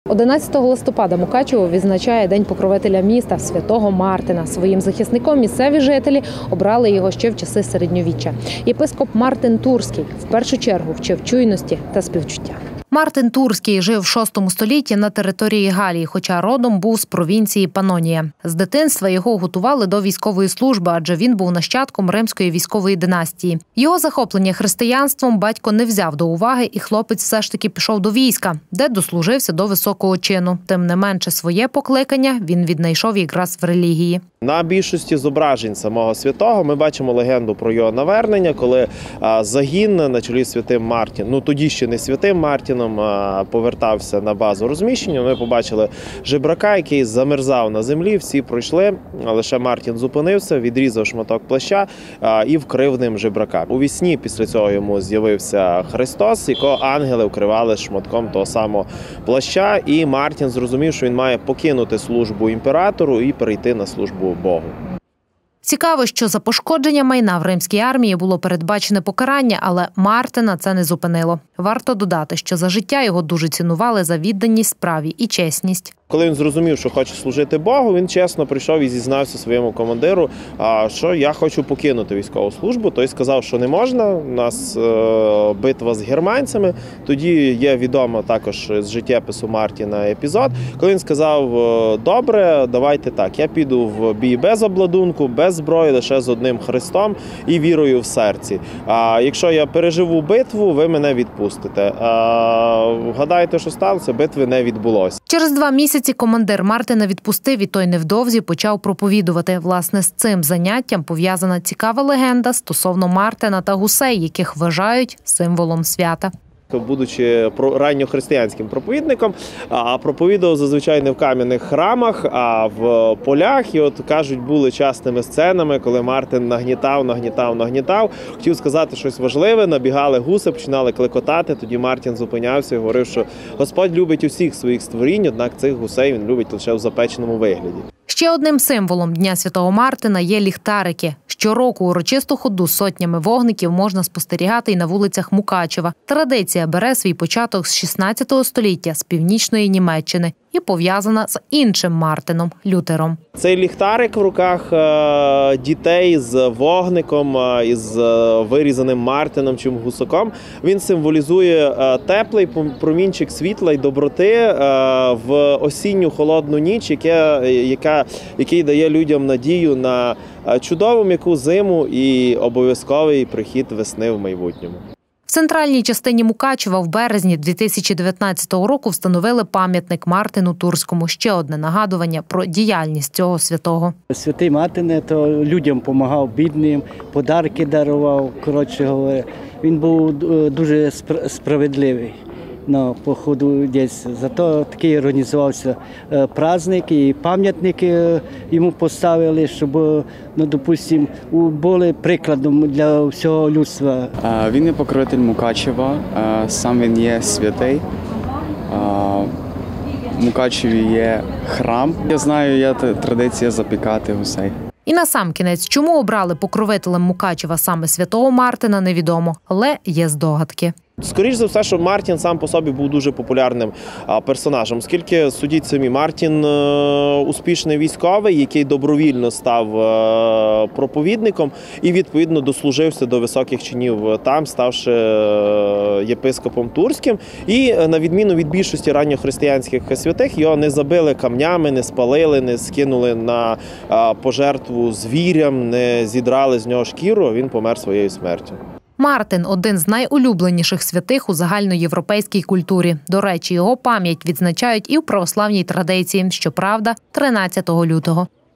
11 листопада Мукачево відзначає День покровителя міста – Святого Мартина. Своїм захисником місцеві жителі обрали його ще в часи середньовіччя. Єпископ Мартин Турський в першу чергу вчив чуйності та співчуття. Мартин Турський жив в VI столітті на території Галії, хоча родом був з провінції Панонія. З дитинства його готували до військової служби, адже він був нащадком римської військової династії. Його захоплення християнством батько не взяв до уваги, і хлопець все ж таки пішов до війська, де дослужився до високого чину. Тим не менше, своє покликання він віднайшов якраз в релігії. На більшості зображень самого святого ми бачимо легенду про його навернення, коли загін на чолі з святим Мартіном, тоді ще не святим Мартіном, повертався на базу розміщення. Ми побачили жебрака, який замерзав на землі, всі пройшли, лише Мартін зупинився, відрізав шматок плаща і вкрив ним жебрака. У вісні після цього йому з'явився Христос, якого ангели вкривали шматком того самого плаща, і Мартін зрозумів, що він має покинути службу імператору і перейти на службу Богу. Цікаво, що за пошкодження майна в римській армії було передбачене покарання, але Мартина це не зупинило. Варто додати, що за життя його дуже цінували за відданість справі і чесність. Коли він зрозумів, що хоче служити Богу, він чесно прийшов і зізнався своєму командиру, що я хочу покинути військову службу. Той сказав, що не можна, у нас битва з германцями. Тоді є відомо також з життєпису Мартіна епізод, коли він сказав, добре, давайте так, я піду в бій без обладунку, без зброї, лише з одним Христом і вірою в серці. Якщо я переживу битву, ви мене відпустите. Гадаєте, що сталося? Битви не відбулося. Через 2 місяці командир Мартина відпустив, і той невдовзі почав проповідувати. Власне, з цим заняттям пов'язана цікава легенда стосовно Мартина та гусей, яких вважають символом свята. Будучи ранньохристиянським проповідником, проповідував зазвичай не в кам'яних храмах, а в полях. І кажуть, були частими сценами, коли Мартин нагнітав. Хотів сказати щось важливе, набігали гуси, починали клекотати. Тоді Мартин зупинявся і говорив, що Господь любить усіх своїх створінь, однак цих гусей він любить лише в запеченому вигляді. Ще одним символом Дня Святого Мартина є ліхтарики. Щороку урочисту ходу з сотнями вогників можна спостерігати і на вулицях Мукачева. Традиція бере свій початок з 16 століття, з північної Німеччини, і пов'язана з іншим Мартином – Лютером. Цей ліхтарик в руках дітей з вогником, із вирізаним Мартином чи гусаком, він символізує теплий промінчик світла й доброти в осінню холодну ніч, який дає людям надію на чудову м'яку зиму і обов'язковий прихід весни в майбутньому. В центральній частині Мукачева в березні 2019 року встановили пам'ятник Мартину Турському. Ще одне нагадування про діяльність цього святого. Святий Мартин то людям допомагав, бідним, подарки дарував, коротше говоря. Він був дуже справедливий на походу десь. Зато такий організувався праздник і пам'ятник йому поставили, щоб, допустимо, були прикладом для всього людства. Він є покровитель Мукачева, сам він є святий. В Мукачеві є храм. Я знаю, є традиція запікати гусей. І насамкінець, чому обрали покровителем Мукачева саме Святого Мартина, невідомо, але є здогадки. Скоріше за все, що Мартін сам по собі був дуже популярним персонажем, оскільки, судіть самі, Мартін успішний військовий, який добровільно став проповідником і, відповідно, дослужився до високих чинів там, ставши єпископом Турським. І, на відміну від більшості ранньохристиянських святих, його не забили камнями, не спалили, не скинули на пожертву звірям, не зідрали з нього шкіру, він помер своєю смертю. Мартин – один з найулюбленіших святих у загальноєвропейській культурі. До речі, його пам'ять відзначають і в православній традиції, щоправда, 13 лютого.